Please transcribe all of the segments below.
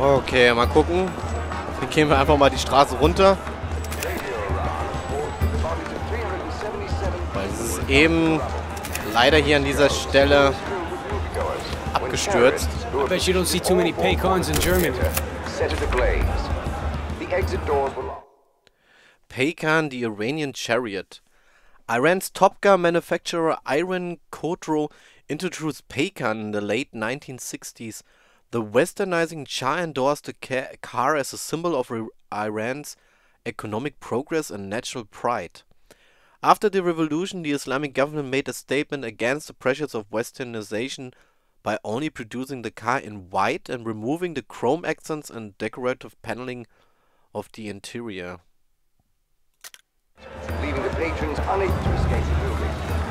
Okay, mal gucken. Dann gehen wir einfach mal die Straße runter. Weil es ist eben leider hier an dieser Stelle abgestürzt. I bet you don't see too many Paycons in Germany. Paykan, the Iranian chariot. Iran's Top Gun manufacturer Iran Khodro introduced Paykan in the late 1960s. The westernizing Shah endorsed the car as a symbol of Iran's economic progress and national pride. After the revolution, the Islamic government made a statement against the pressures of westernization by only producing the car in white and removing the chrome accents and decorative paneling of the interior. Leaving the patrons unable to escape the building.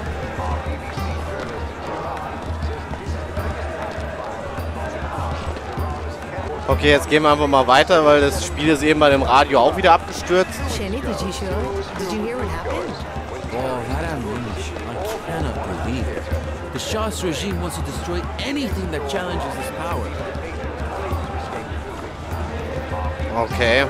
Okay, jetzt gehen wir einfach mal weiter, weil das Spiel ist eben bei dem Radio auch wieder abgestürzt. Shanny, did you hear what happened? Oh, that ammunition. I cannot believe it. The Shah's regime wants to destroy anything that challenges his power. Okay.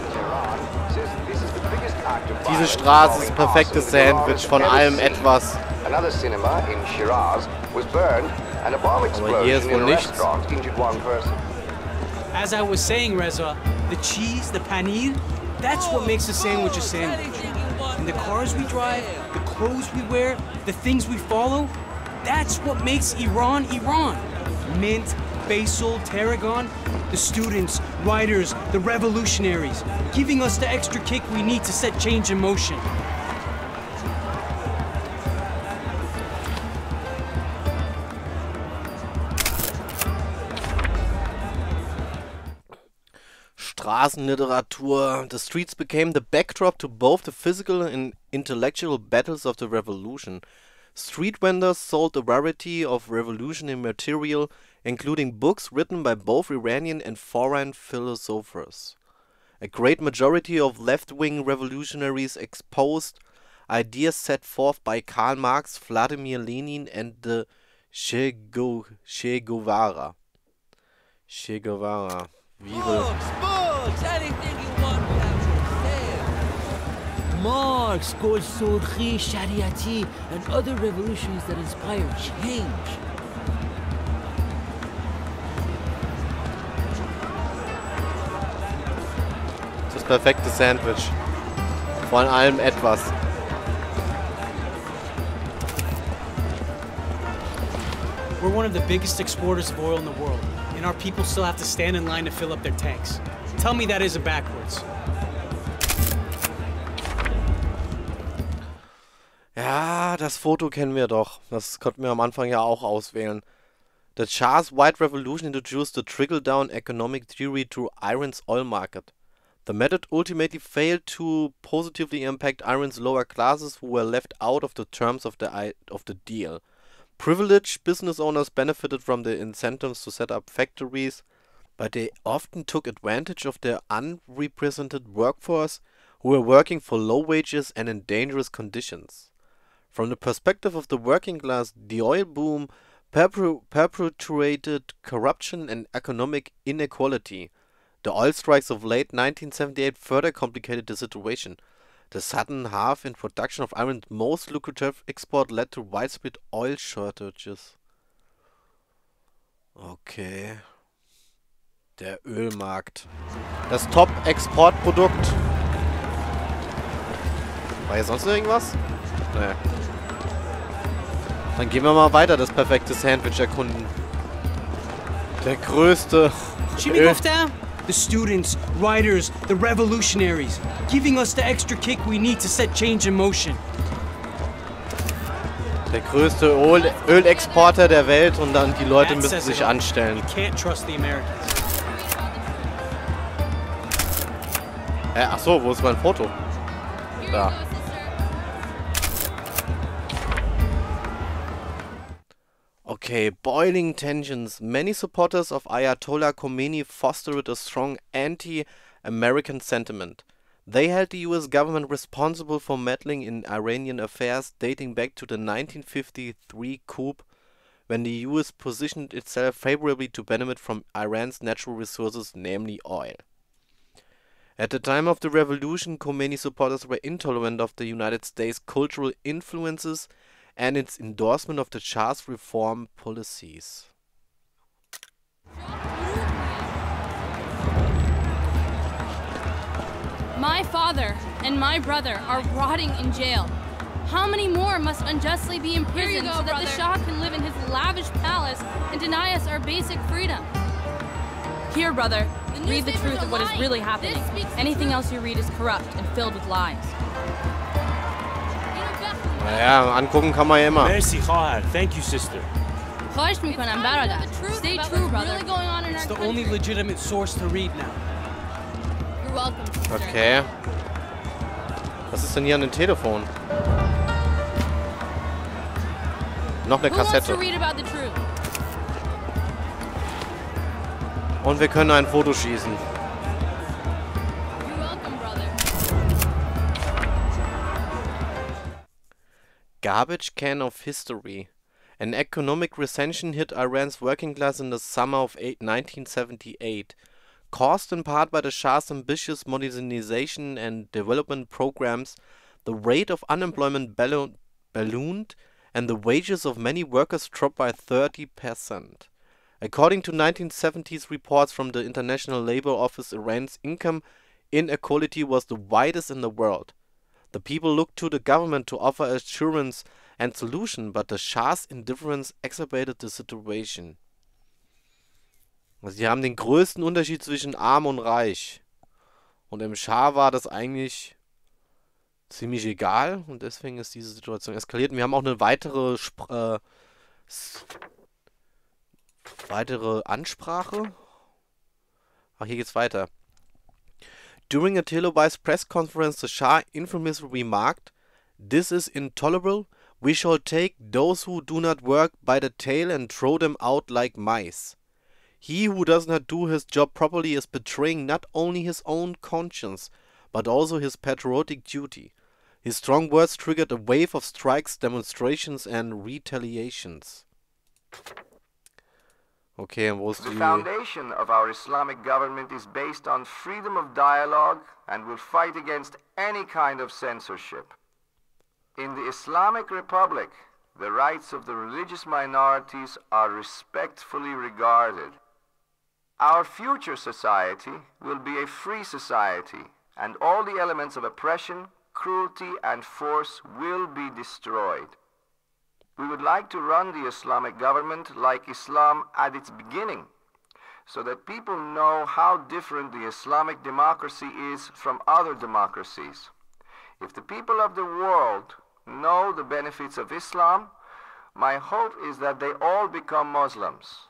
Diese Straße ist ein perfektes Sandwich von allem etwas. Another cinema in Shiraz was burned and a bomb explosion in a restaurant injured one person. As I was saying, Reza, the cheese, the paneer, that's what makes a sandwich a sandwich. And the cars we drive, the clothes we wear, the things we follow, that's what makes Iran Iran. Mint, basil, tarragon, the students, writers, the revolutionaries, giving us the extra kick we need to set change in motion. Straßenliteratur. The streets became the backdrop to both the physical and intellectual battles of the revolution. Street vendors sold a variety of revolutionary material, including books written by both Iranian and foreign philosophers. A great majority of left-wing revolutionaries exposed ideas set forth by Karl Marx, Vladimir Lenin, and the Che Guevara. Che Guevara. Books, anything you want, we have for sale. Marx, Golsurkhi, Shariati, and other revolutions that inspire change. Das perfekte Sandwich. Von allem etwas. We're one of the biggest exporters of oil in the world, and our people still have to stand in line to fill up their tanks. Tell me that isn't backwards. Ja, das Foto kennen wir doch. Das konnten wir am Anfang ja auch auswählen. The Shah's White Revolution introduced the trickle-down economic theory to Iran's oil market. The method ultimately failed to positively impact Iran's lower classes, who were left out of the terms of the deal. Privileged business owners benefited from the incentives to set up factories, but they often took advantage of their unrepresented workforce, who were working for low wages and in dangerous conditions. From the perspective of the working class, the oil boom perpetuated corruption and economic inequality. The oil strikes of late 1978 further complicated the situation. The sudden half in production of Iran's most lucrative export led to widespread oil shortages. Okay. Der Ölmarkt. Das Top-Exportprodukt. War hier sonst noch irgendwas? Nee. Dann gehen wir mal weiter, das perfekte Sandwich erkunden. Der größte Chimikofta? The students, writers, the revolutionaries, giving us the extra kick we need to set change in motion. Der größte Ölexporter der Welt und dann die Leute müssen sich anstellen. You can't trust the Americans. Ach so, wo ist mein Foto? Da. Okay, boiling tensions. Many supporters of Ayatollah Khomeini fostered a strong anti-American sentiment. They held the US government responsible for meddling in Iranian affairs dating back to the 1953 coup, when the US positioned itself favorably to benefit from Iran's natural resources, namely oil. At the time of the revolution, Khomeini supporters were intolerant of the United States' cultural influences and its endorsement of the Shah's reform policies. My father and my brother are rotting in jail. How many more must unjustly be imprisoned so that the Shah can live in his lavish palace and deny us our basic freedom? Here, brother, read the truth of what is really happening. Anything else you read is corrupt and filled with lies. Naja, angucken kann man ja immer. Merci, خواهر. Thank you, sister. خواهش میکنم برادر. Stay true, brother. It's the only legitimate source to read now. You're welcome, sister. Okay. Was ist denn hier an dem Telefon? Noch eine Kassette. Und wir können ein Foto schießen. Garbage can of history. An economic recession hit Iran's working class in the summer of 1978. Caused in part by the Shah's ambitious modernization and development programs, the rate of unemployment ballooned and the wages of many workers dropped by 30%. According to 1970s reports from the International Labour Office, Iran's income inequality was the widest in the world. The people looked to the government to offer assurance and solution, but the Shah's indifference exacerbated the situation. Also sie haben den größten Unterschied zwischen arm und reich. Und im Schah war das eigentlich ziemlich egal und deswegen ist diese Situation eskaliert. Und wir haben auch eine weitere Ansprache. Ach, hier geht's weiter. During a televised press conference, the Shah infamously remarked, "This is intolerable. We shall take those who do not work by the tail and throw them out like mice. He who does not do his job properly is betraying not only his own conscience, but also his patriotic duty." His strong words triggered a wave of strikes, demonstrations and retaliations. Okay, wo ist die... The foundation of our Islamic government is based on freedom of dialogue and will fight against any kind of censorship. In the Islamic Republic, the rights of the religious minorities are respectfully regarded. Our future society will be a free society, and all the elements of oppression, cruelty and force will be destroyed. We would like to run the Islamic government like Islam at its beginning, so that people know how different the Islamic democracy is from other democracies. If the people of the world know the benefits of Islam, my hope is that they all become Muslims.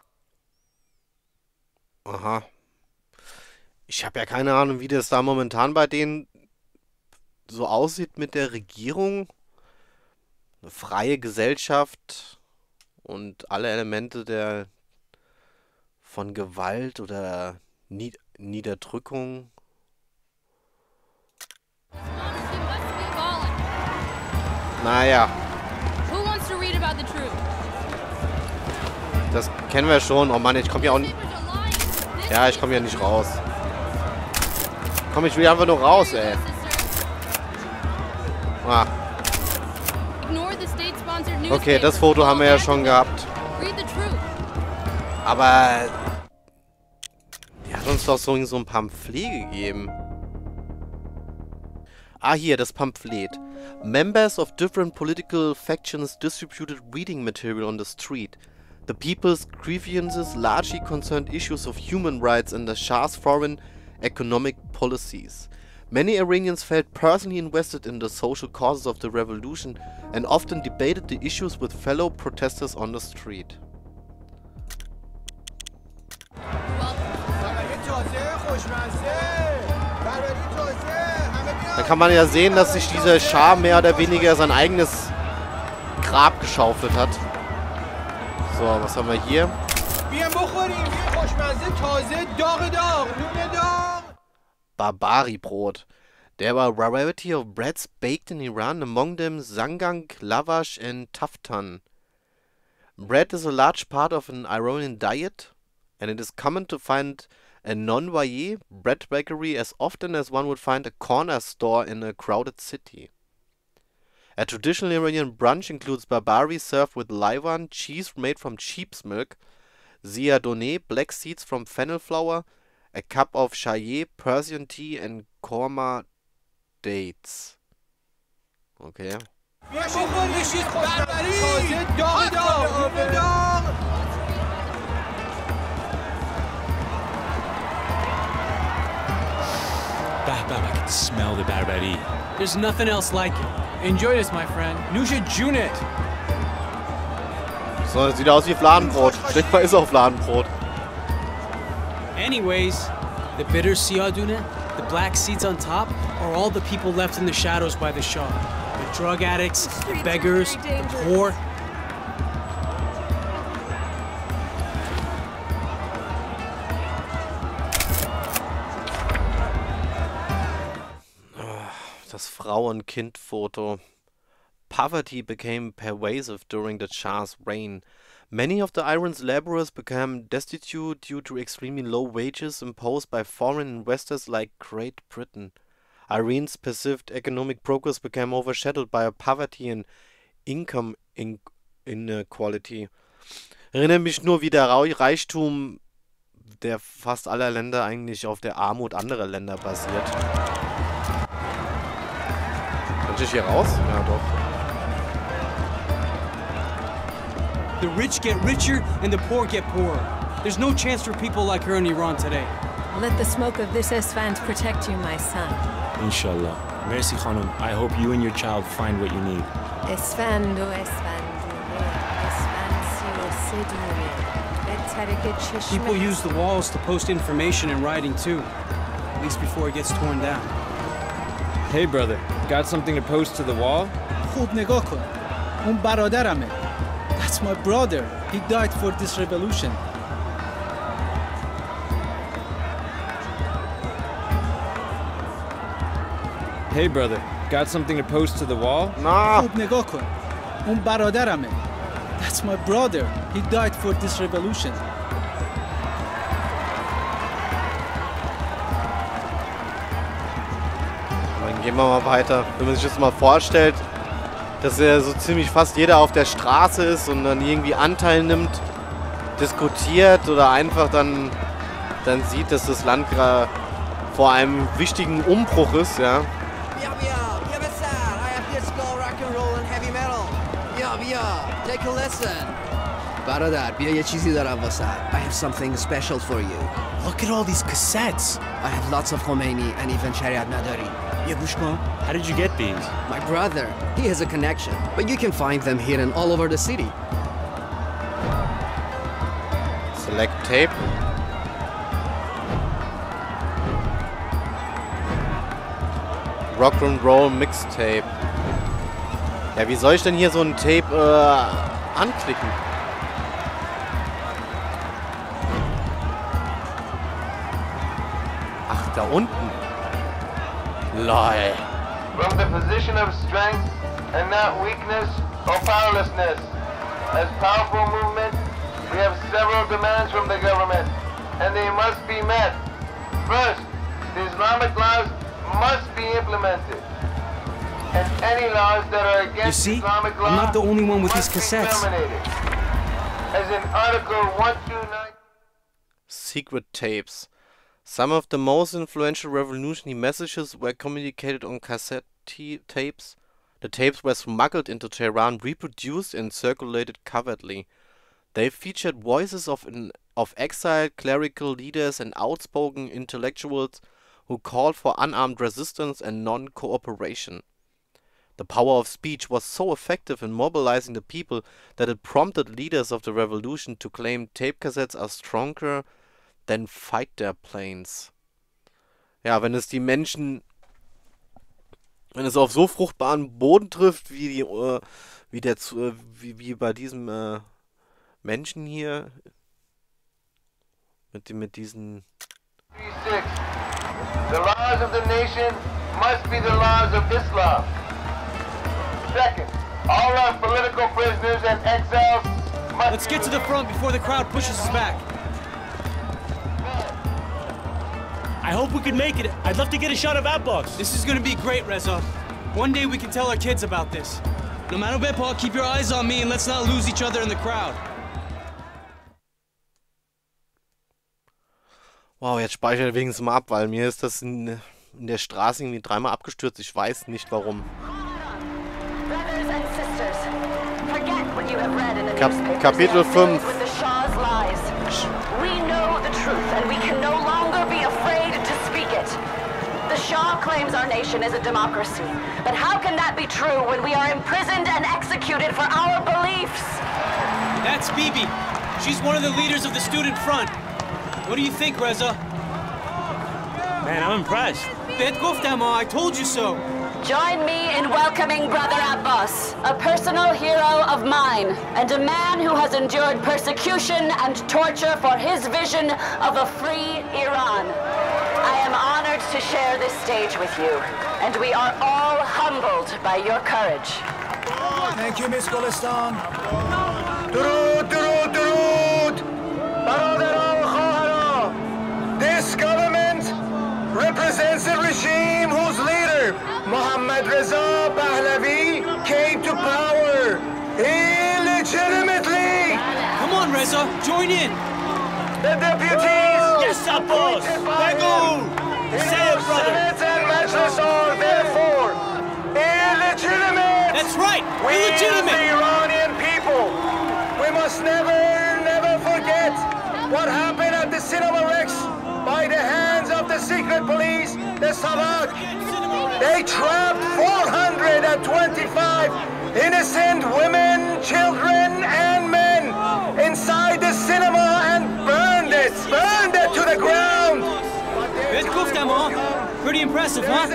Aha. Ich habe ja keine Ahnung, wie das da momentan bei denen so aussieht mit der Regierung. Eine freie Gesellschaft und alle Elemente von Gewalt oder Niederdrückung. Naja. Das kennen wir schon. Oh Mann, ich komme hier auch nicht... Ja, ich komme hier nicht raus. Komm, ich will einfach nur raus, ey. Ah. Okay, das Foto haben wir ja schon gehabt. Aber... Die hat uns doch so ein Pamphlet gegeben. Ah, hier, das Pamphlet. Members of different political factions distributed reading material on the street. The people's grievances largely concerned issues of human rights and the Shah's foreign economic policies. Many Iranians felt personally invested in the social causes of the revolution and often debated the issues with fellow protesters on the street. Da kann man ja sehen, dass sich dieser Schah mehr oder weniger sein eigenes Grab geschaufelt hat. So, was haben wir hier? Barbari-Brot. There were a variety of breads baked in Iran, among them zangang, lavash and taftan. Bread is a large part of an Iranian diet, and it is common to find a non-vaillé bread bakery as often as one would find a corner store in a crowded city. A traditional Iranian brunch includes barbari served with livan, cheese made from sheep's milk, ziadoneh, black seeds from fennel flour, a cup of shayeh, Persian tea, and korma dates. Okay. I can smell the barbari. There's nothing else like it. Enjoy this, my friend. Nusha Junet. So, das sieht aus wie Fladenbrot. Steht mal, ist auch Fladenbrot. Anyways, the bitter siadune, the black seeds on top, are all the people left in the shadows by the Shah. The drug addicts, the beggars, the poor. Das Frau- und Kind-Foto. Poverty became pervasive during the Shah's reign. Many of the Iran's laborers became destitute due to extremely low wages imposed by foreign investors like Great Britain. Iran's perceived economic progress became overshadowed by poverty and income inequality. Erinnere mich nur, wie der Reichtum der fast aller Länder eigentlich auf der Armut anderer Länder basiert. Kann ich hier raus? Ja, doch. The rich get richer and the poor get poorer. There's no chance for people like her in Iran today. Let the smoke of this Esfand protect you, my son. Inshallah. Merci Khanum. I hope you and your child find what you need. Esfando People use the walls to post information in writing too. At least before it gets torn down. Hey brother, got something to post to the wall? خوب نگاه کن. اون برادرمه. That's my brother. He died for this revolution. Hey brother, got something to post to the wall? Na. خوب نگاه کن. اون برادرمه. That's my brother. He died for this revolution. Dann gehen wir mal weiter. Wenn man sich das mal vorstellt, dass ja so ziemlich fast jeder auf der Straße ist und dann irgendwie Anteil nimmt, diskutiert oder einfach dann sieht, dass das Land gerade vor einem wichtigen Umbruch ist, ja. Take a listen. Baradar, bia ye cheesy daram vasat. I have something special for you. Look at all these cassettes. I have lots of Khomeini and even Shariat Nadari. Yabushko, How did you get these? My brother, he has a connection, but you can find them hidden all over the city. Select tape. Rock and Roll Mixtape. Ja, wie soll ich denn hier so ein Tape anklicken? Ach, da unten. Lol. From the position of strength and not weakness or powerlessness. As powerful movement, we have several demands from the government, and they must be met. First, the Islamic laws must be implemented. And any laws that are against Islamic law I'm not the only one with these must be cassettes. terminated. As in Article 129. Secret tapes. Some of the most influential revolutionary messages were communicated on cassette tapes. The tapes were smuggled into Tehran, reproduced and circulated covertly. They featured voices of exiled clerical leaders and outspoken intellectuals who called for unarmed resistance and non-cooperation. The power of speech was so effective in mobilizing the people that it prompted leaders of the revolution to claim tape cassettes are stronger than fighter planes. Ja, wenn es die Menschen, wenn es auf so fruchtbaren Boden trifft, wie bei diesem Menschen hier, mit diesen... 36. The laws of the nation must be the laws of Islam. Second, all our political prisoners and exiles Let's get to the front before the crowd pushes us back. I hope we can make it. I'd love to get a shot of Abbas. This is gonna be great, Reza. One day we can tell our kids about this. No matter what, Paul, keep your eyes on me and let's not lose each other in the crowd. Wow, jetzt speichere ich wenigstens mal ab, weil mir ist das in der Straße irgendwie dreimal abgestürzt. Ich weiß nicht warum. Kapitel 5. We know the truth and we can no longer be afraid to speak it. The Shah claims our nation is a democracy. But how can that be true when we are imprisoned and executed for our beliefs? That's Bibi. She's one of the leaders of the student front. What do you think, Reza? Man, I'm impressed. Bet Guftama, I told you so. Join me in welcoming Brother Abbas, a personal hero of mine, and a man who has endured persecution and torture for his vision of a free Iran. I am honored to share this stage with you, and we are all humbled by your courage. Thank you, Miss Golistan. Durud, durud, durud! Barodaran Khahara! This government represents a regime whose leader, Mohammad Reza Pahlavi, came to power illegitimately. Come on, Reza, join in. The deputies, yes, Abbas. Say it, brother. Senate and Majlis are therefore illegitimate. That's right, illegitimate. We, the Iranian people, we must never forget what happened at the Cinema Rex by the hands of the secret police, the Savak. They trapped 425 innocent women, children, and men inside the cinema and burned it to the ground. Good Guftama. Pretty impressive, huh?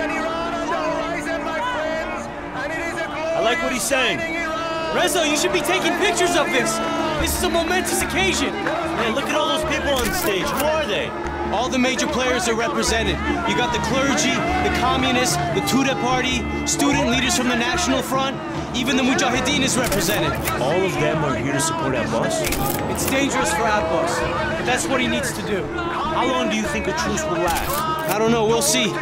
I like what he's saying. Reza, you should be taking pictures of this. This is a momentous occasion. Man, look at all those people on stage. Who are they? All the major players are represented. You got the clergy, the communists, the Tudeh party, student leaders from the National Front, even the Mujahideen is represented. All of them are here to support Abbas? It's dangerous for Abbas, but that's what he needs to do. How long do you think a truce will last? I don't know, we'll see.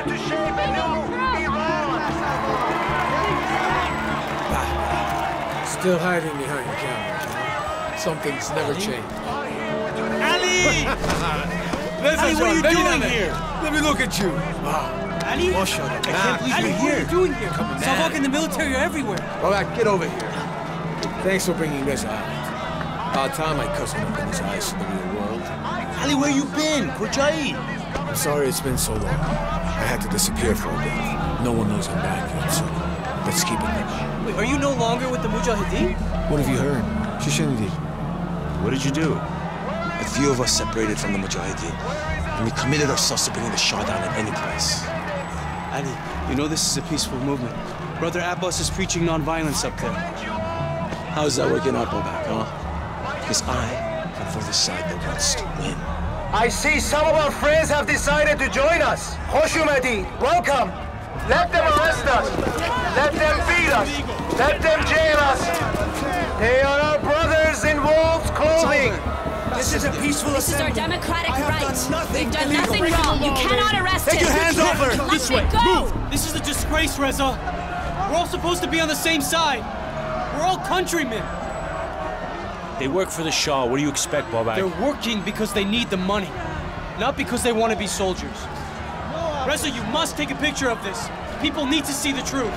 Still hiding behind the camera. Something's never changed. Ali! Ali, what are you doing here? Let me look at you. Ali? I can't believe you're here. What are you doing here? Savak and the military are everywhere. All right, get over here. Thanks for bringing this out. About time my cousin opened his eyes to the real world. Ali, where you been? Kujai? I'm sorry it's been so long. I had to disappear for a bit. No one knows I'm back yet, so let's keep it moving. Wait, are you no longer with the Mujahideen? What have you heard? Shishinidi. What did you do? A few of us separated from the Mujahideen, and we committed ourselves to bringing the Shah down at any price. Ali, you know this is a peaceful movement. Brother Abbas is preaching non-violence up there. How's that working out, Bobak, huh? Because I am for the side that wants to win. I see some of our friends have decided to join us. Khoshumadi, welcome. Let them arrest us. Let them beat us. Let them jail us. They are our brothers in wolves' clothing. This is a peaceful This is our democratic right. We've done illegal. nothing wrong. You cannot arrest Take him. your hands off her. Let This way, me go. move! This is a disgrace, Reza. We're all supposed to be on the same side. We're all countrymen. They work for the Shah. What do you expect, Bobak? They're working because they need the money, not because they want to be soldiers. Reza, you must take a picture of this. People need to see the truth.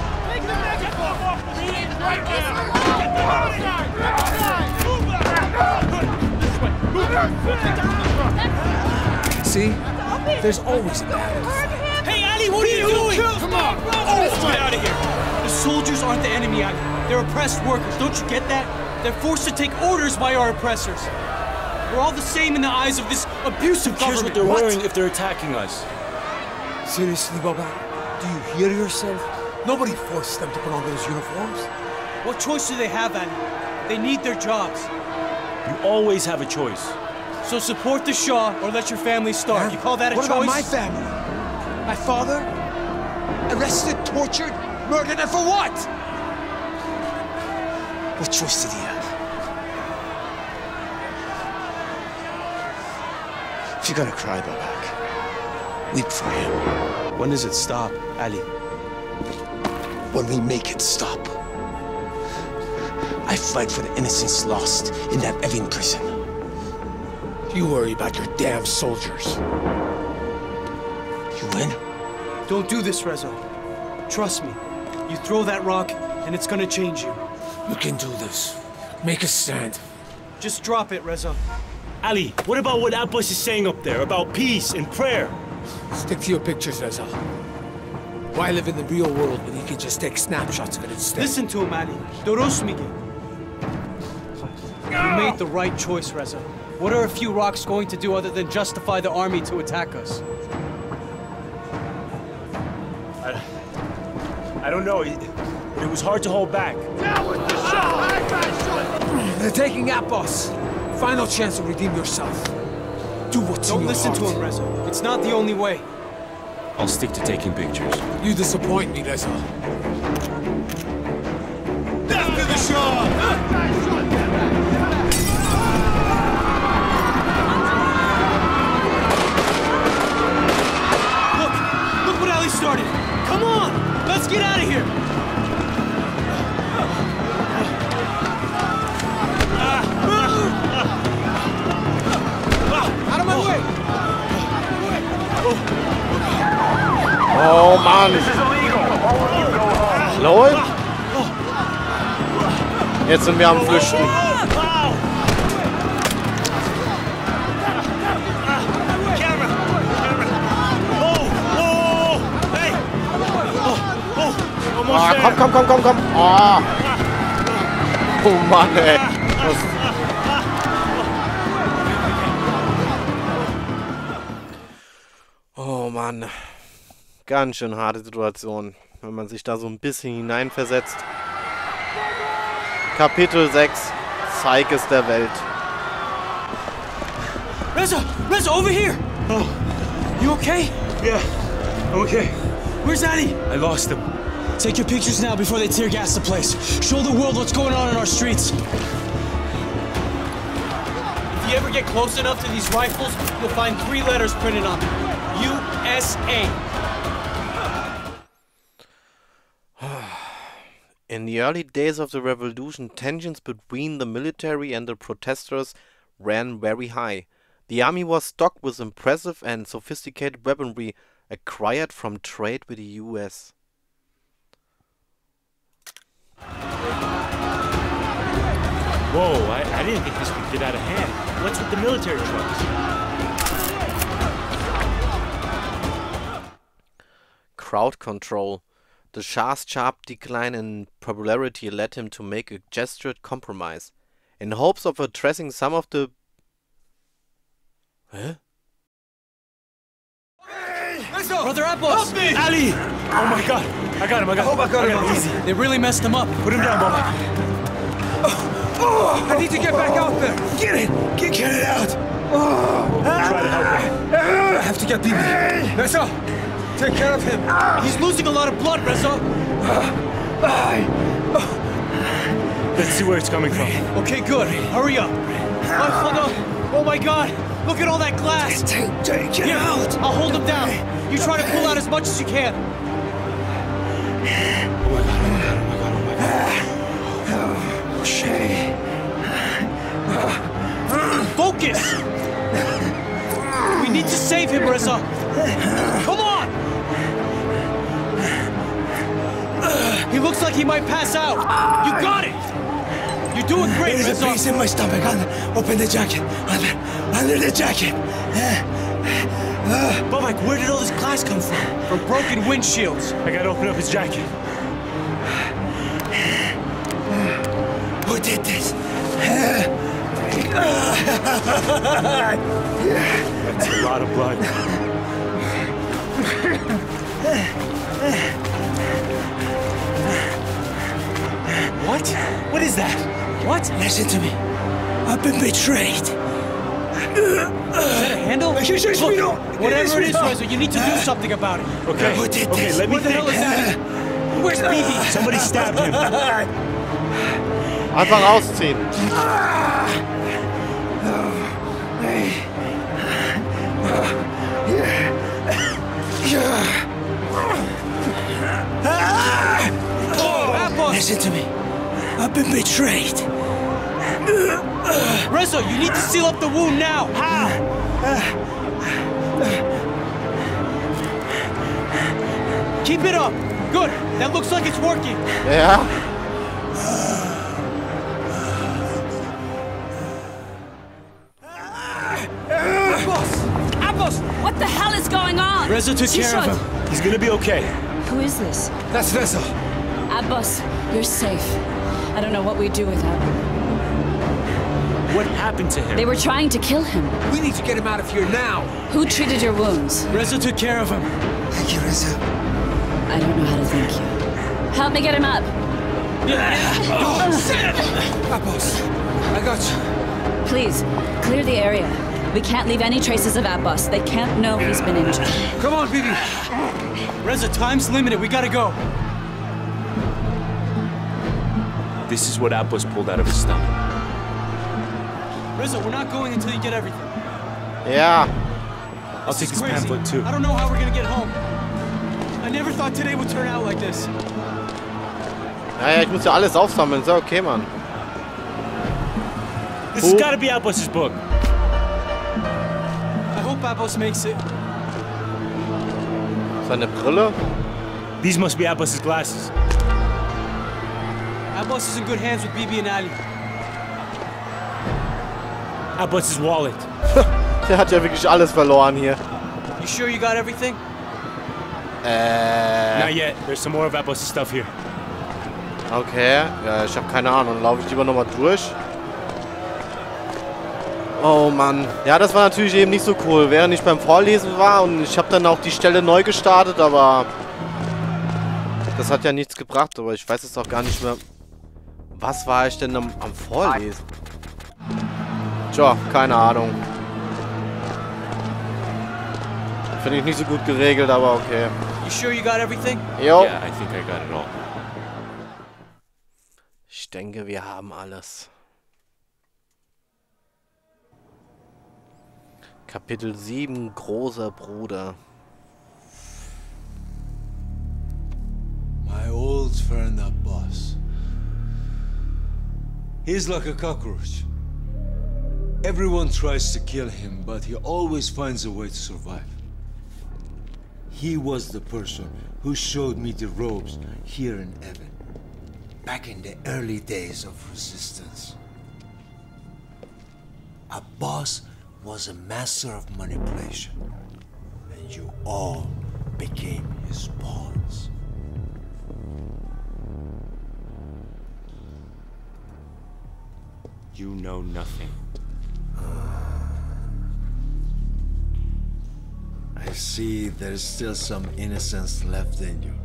See? There's always a battle. Hey, Ali, what are you doing? Come on! Let's get out of here. The soldiers aren't the enemy, Ali. They're oppressed workers. Don't you get that? They're forced to take orders by our oppressors. We're all the same in the eyes of this abusive Here's government. what they're wearing if they're attacking us. Seriously, Bobak? Do you hear yourself? Nobody forced them to put on those uniforms. What choice do they have, Ali? They need their jobs. You always have a choice. So support the Shah or let your family starve. You call that a What choice? about my family? My father? Arrested, tortured, murdered, and for what? What choice did he have? If you're gonna cry, Babak, weep for him. When does it stop, Ali? When we make it stop. I fight for the innocents lost in that Evin prison. You worry about your damn soldiers. You win? Don't do this, Reza. Trust me. You throw that rock, and it's gonna change you. You can do this. Make a stand. Just drop it, Reza. Ali, what about what Abbas is saying up there about peace and prayer? Stick to your pictures, Reza. Why live in the real world when you can just take snapshots of it instead? Listen to him, Ali. Doros Miguel. You made the right choice, Reza. What are a few rocks going to do other than justify the army to attack us? I don't know. It was hard to hold back. They're taking Abbas. Final chance to redeem yourself. Do what's in your Don't listen heart. to him, Reza. It's not the only way. I'll stick to taking pictures. You disappoint me, Reza. Death to the Shah! Look what Ali started. Come on, let's get out of here. Out of my way. Oh Mann! Läuft! Jetzt sind wir am Flüchten. Ah, komm! Ah. Oh Mann, ey. Oh Mann. Ganz schön harte Situation, wenn man sich da so ein bisschen hineinversetzt. Kapitel 6. Zeig es der Welt. Reza, over here! Oh, you okay? Yeah, I'm okay. Where's Ali? I lost him. Take your pictures now before they tear gas the place. Show the world what's going on in our streets. If you ever get close enough to these rifles, you'll find 3 letters printed on them. USA. In the early days of the revolution, tensions between the military and the protesters ran very high. The army was stocked with impressive and sophisticated weaponry acquired from trade with the US. Whoa, I didn't think this would get out of hand. What's with the military trucks? Crowd control. The Shah's sharp decline in popularity led him to make a gestured compromise, in hopes of addressing some of the... Huh? Brother Abbas! Help me! Ali! Oh my god! I got him. I got him. Easy. They really messed him up. Put him down, Baba. I need to get back out there. Get it out. Try to help him. I have to get Bibi. Reza, take care of him. He's losing a lot of blood, Reza. Let's see where it's coming from. Okay, good. Hurry up. Oh my god. Look at all that glass. Take it out. I'll hold him down. You try to pull out as much as you can. Focus! We need to save him, Reza. Come on! He looks like he might pass out. You got it! You're doing great, Reza. There's a piece in my stomach. Open the jacket. Under the jacket. Bobak, where did all this glass come from? From broken windshields. I gotta open up his jacket. Who did this? That's a lot of blood. What? What is that? What? Listen to me. I've been betrayed. Is that a handle? Look, whatever it is, Reza, you need to do something about it. Okay. Who did okay, this? let me What the think. hell is that? Where's Bibi? Somebody stabbed him. Einfach rausziehen. Listen to me. I've been betrayed. Reza, you need to seal up the wound now. How? Keep it up. Good. That looks like it's working. Ja. Abbas! What the hell is going on? Reza took care of him. He's gonna be okay. Who is this? That's Reza. Abbas, you're safe. I don't know what we'd do without him. What happened to him? They were trying to kill him. We need to get him out of here now. Who treated your wounds? Reza took care of him. Thank you, Reza. I don't know how to thank you. Help me get him up. Abbas, I got you. Please, clear the area. We can't leave any traces of Abbas. They can't know he's been injured. Come on, Bibi. Reza, time's limited. We gotta go. This is what Abbas pulled out of his stomach. Reza, we're not going until you get everything. Ja. I'll take this pamphlet too. I don't know how we're gonna get home. I never thought today would turn out like this. Naja, ich muss ja alles aufsammeln. So, okay, Mann. This has got to be Abbas's book. I hope Abbas makes it. Seine Brille? These must be Abbas's glasses. Abbas is in good hands with Bibi and Ali. Abbas's wallet. Der hat ja wirklich alles verloren hier. You sure you got everything? Not yet. There's some more of Abbas's stuff here. Okay. Ja, ich habe keine Ahnung. Laufe ich lieber nochmal durch. Oh Mann. Ja, das war natürlich eben nicht so cool. Während ich beim Vorlesen war und ich habe dann auch die Stelle neu gestartet, aber das hat ja nichts gebracht. Aber ich weiß jetzt auch gar nicht mehr. Was war ich denn am Vorlesen? Tja, keine Ahnung. Finde ich nicht so gut geregelt, aber okay. You sure you got everything? Jo. Yeah, I think I got it all. Ich denke, wir haben alles. Kapitel 7, großer Bruder. My old friend Abbas. He's like a cockroach. Everyone tries to kill him, but he always finds a way to survive. He was the person who showed me the ropes here in Evan, back in the early days of resistance. Abbas was a master of manipulation, and you all became his pawns. You know nothing. I see there's still some innocence left in you.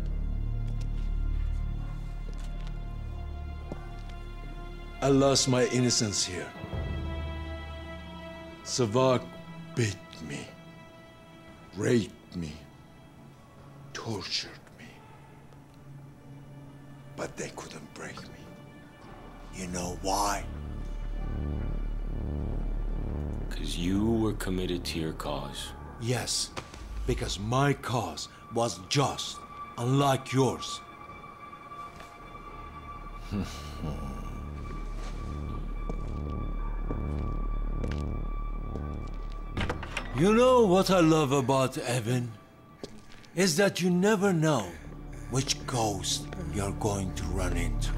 I lost my innocence here. Savak beat me, raped me, tortured me. But they couldn't break me. You know why? Because you were committed to your cause. Yes, because my cause was just, unlike yours. You know what I love about Evan? Is that you never know which ghost you're going to run into.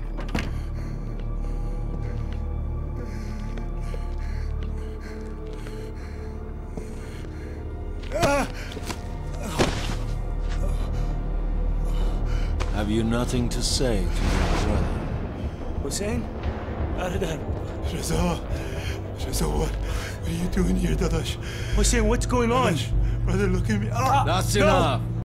Have you nothing to say to your brother? Hussein? Baradar. Reza, what are you doing here, Dadash? Hussein, what's going on? Dadash, brother, look at me. That's enough.